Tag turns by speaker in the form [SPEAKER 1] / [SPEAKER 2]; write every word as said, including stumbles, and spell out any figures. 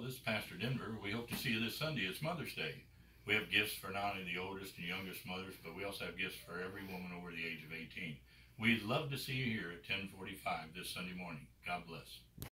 [SPEAKER 1] this is Pastor Denver. We hope to see you this Sunday. It's Mother's Day. We have gifts for not only the oldest and youngest mothers, but we also have gifts for every woman over the age of eighteen. We'd love to see you here at ten forty-five this Sunday morning. God bless.